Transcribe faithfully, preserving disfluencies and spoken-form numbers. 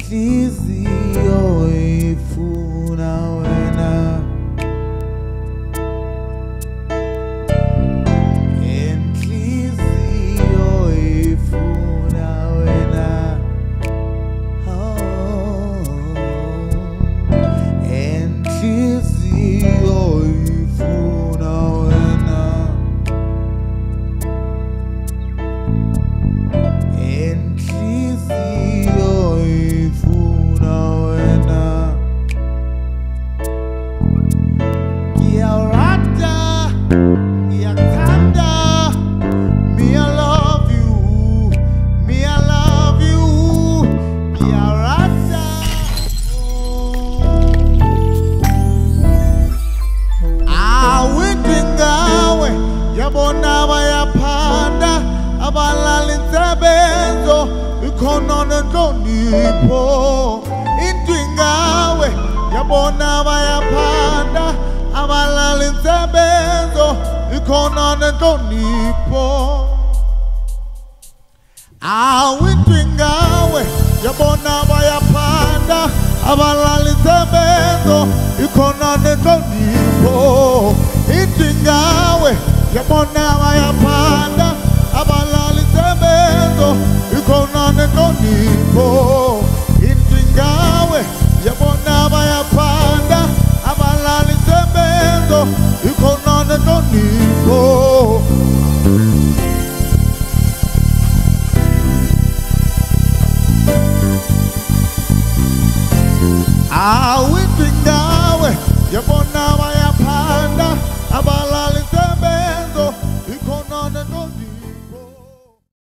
Enhliziyo ifuna wena, enhliziyo ifuna wena, oh, enhliziyo ifuna wena, enhliziyo ifuna wena. Ngiyarada, ngiyakuthanda, me I love you, me I love you, ngiyarada. Awithi ngawe yabona bayaphanda, abalala insebenzo ikhona nenhlonipho. Into ngawe yabona bayaphanda, abalala insebenzo ikhona nenhlonipho. Awithi ngawe yabona bayaphanda, abalala insebenzo ikhona nenhlonipho. Into ngawe yabona